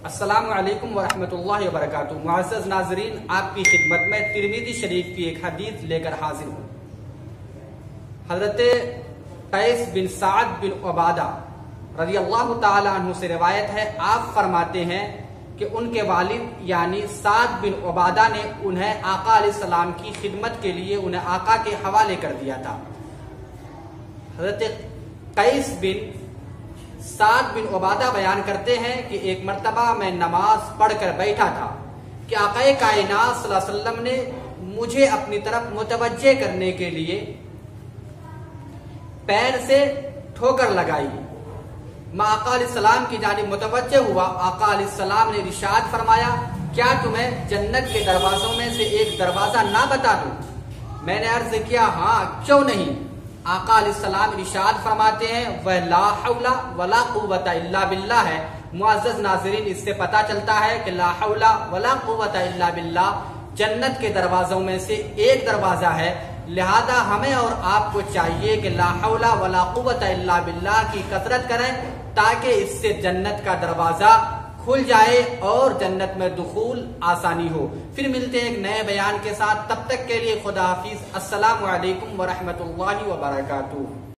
अस्सलामु अलैकुम वरहमतुल्लाहि वबरकातुहू। मुअज़्ज़ज़ नाज़रीन, आपकी खिदमत में तिरमिज़ी शरीफ की एक हदीस लेकर हाजिर हूँ। हज़रत कैस बिन साद बिन उबादा रज़ियल्लाहु ताला अन्हु से रिवायत है। आप फरमाते हैं कि उनके वालिद यानी साद बिन उबादा ने उन्हें आका अलैहिस्सलाम की खिदमत के लिए उन्हें आका के हवाले कर दिया था। हज़रत कैस बिन साद बिन उबादा बयान करते हैं कि एक मर्तबा मैं नमाज पढ़कर बैठा था कि आक़ाए कायनात सल्लल्लाहु अलैहि वसल्लम ने मुझे अपनी तरफ मुतवज्जे करने के लिए पैर से ठोकर लगाई। मैं आका अलैहिस्सलाम की जानिब मुतवज्जे हुआ। आका अलैहिस्सलाम ने इरशाद फरमाया, क्या तुम्हें जन्नत के दरवाजों में से एक दरवाजा ना बता दूं? मैंने अर्ज किया, हाँ क्यों नहीं। आका अलैहिस्सलाम इरशाद फरमाते हैं, वह ला हौला वला कुव्वता इल्ला बिल्लाह है। मुअज़्ज़ज़ नाज़रीन, इससे पता चलता है कि ला हौला वला कुव्वता इल्ला बिल्लाह जन्नत के दरवाजों में से एक दरवाजा है। लिहाजा हमें और आपको चाहिए कि ला हौला वला कुव्वता इल्ला बिल्लाह की कसरत करें ताकि इससे जन्नत का दरवाजा खुल जाए और जन्नत में दुखूल आसानी हो। फिर मिलते हैं एक नए बयान के साथ। तब तक के लिए खुदा हाफिज। अस्सलामु अलैकुम वरहमतुल्लाहि वबरकातुहू।